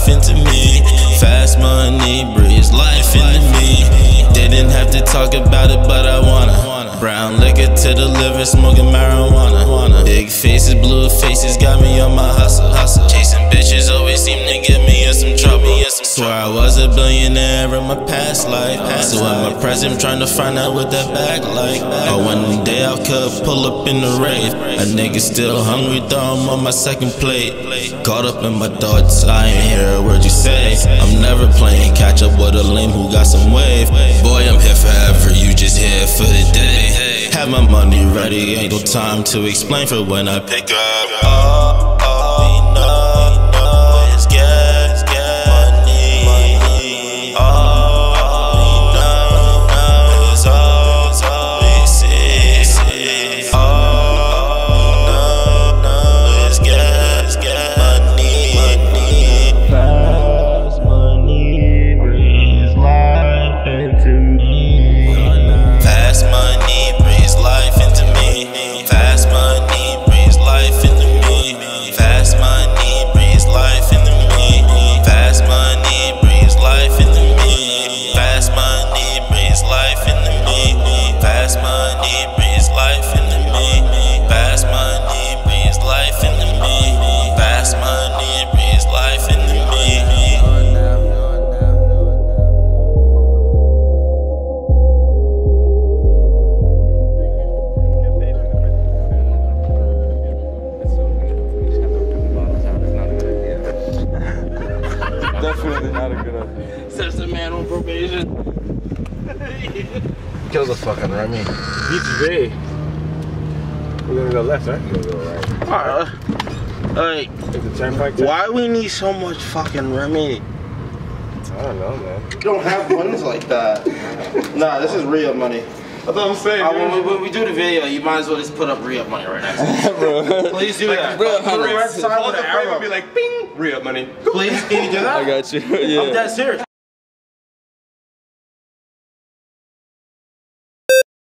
life into me. Fast money breathes life into me. Didn't have to talk about it, but I wanna. Brown liquor to the liver, smoking marijuana. Big faces, blue faces, got me on my hustle. Chasing bitches always seem to get me in some trouble. Swear I was a billionaire in my past life. So in my present, trying to find out what that bag like. Oh, one day I could pull up in the rave. A nigga still hungry, though I'm on my second plate. Caught up in my thoughts, I ain't hear a word you say. I'm never playing catch up with a lame who got some wave. Boy, I'm here forever, you just here for the day. Have my money ready, ain't no time to explain for when I pick up. We know it's gas money. We know it's all we see. We know it's gas money. Fast money brings life into me. Fast money brings life into me. Fast money brings life into me. Fast money brings life into me. Fast money brings life into me. Fast money brings life into me. Fast money brings life into me. Fast money brings life into me. Fast money brings life into me. Definitely not a good idea. Says the man on probation. Kill the fucking Remy. Beach Bay. We're gonna go left, right? We're gonna go right. Alright. Is the turnpike? Why we need so much fucking Remy? I don't know, man. You don't have ones like that. Nah, this is real money. That's what I'm saying. When we do the video, you might as well just put up re-up money right now. Bro. Please do that. Bro, Put the red side with an arrow. be like, ping, re-up money. Please, can you do that? I got you. Yeah. I'm dead serious.